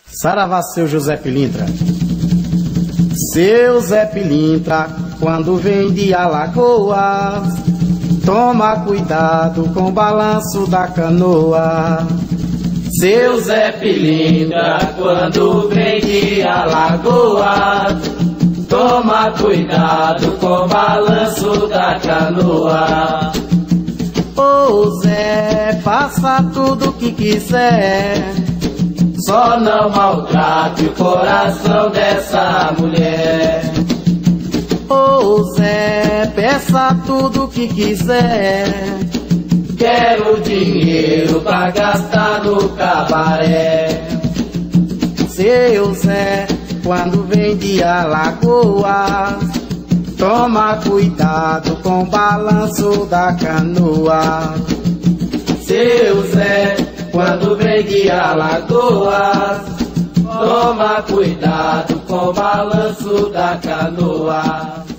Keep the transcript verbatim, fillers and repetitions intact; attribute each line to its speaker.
Speaker 1: Saravá, seu José Pilintra. Seu Zé Pilintra, quando vem de Alagoas, toma cuidado com o balanço da canoa.
Speaker 2: Seu Zé Pilintra, quando vem de Alagoas, toma cuidado com o balanço da canoa.
Speaker 1: Ô Zé, faça tudo o que quiser,
Speaker 2: só não maltrate o coração dessa mulher.
Speaker 1: Ô Zé, peça tudo o que quiser,
Speaker 2: quero dinheiro pra gastar no cabaré.
Speaker 1: Seu Zé, quando vem de Alagoas, toma cuidado com o balanço da canoa.
Speaker 2: Seu Zé, quando vem de Alagoas, toma cuidado com o balanço da canoa.